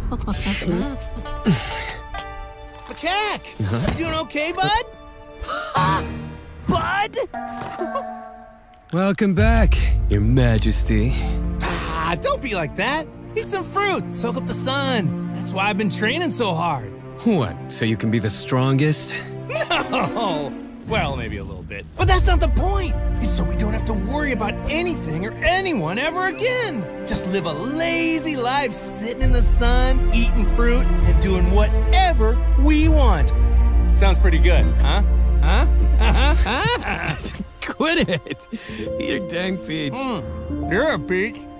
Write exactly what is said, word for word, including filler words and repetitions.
Macaque! Huh? You doing okay, bud? Bud? Welcome back, Your Majesty. Ah, don't be like that. Eat some fruit, soak up the sun. That's why I've been training so hard. What, so you can be the strongest? No! Well, maybe a little bit. But that's not the point! It's so we don't have to worry about anything or anyone ever again! Just live a lazy life sitting in the sun, eating fruit, and doing whatever we want. Sounds pretty good, huh? Huh? Huh? Quit it! Eat your dang peach. Mm, you're a peach.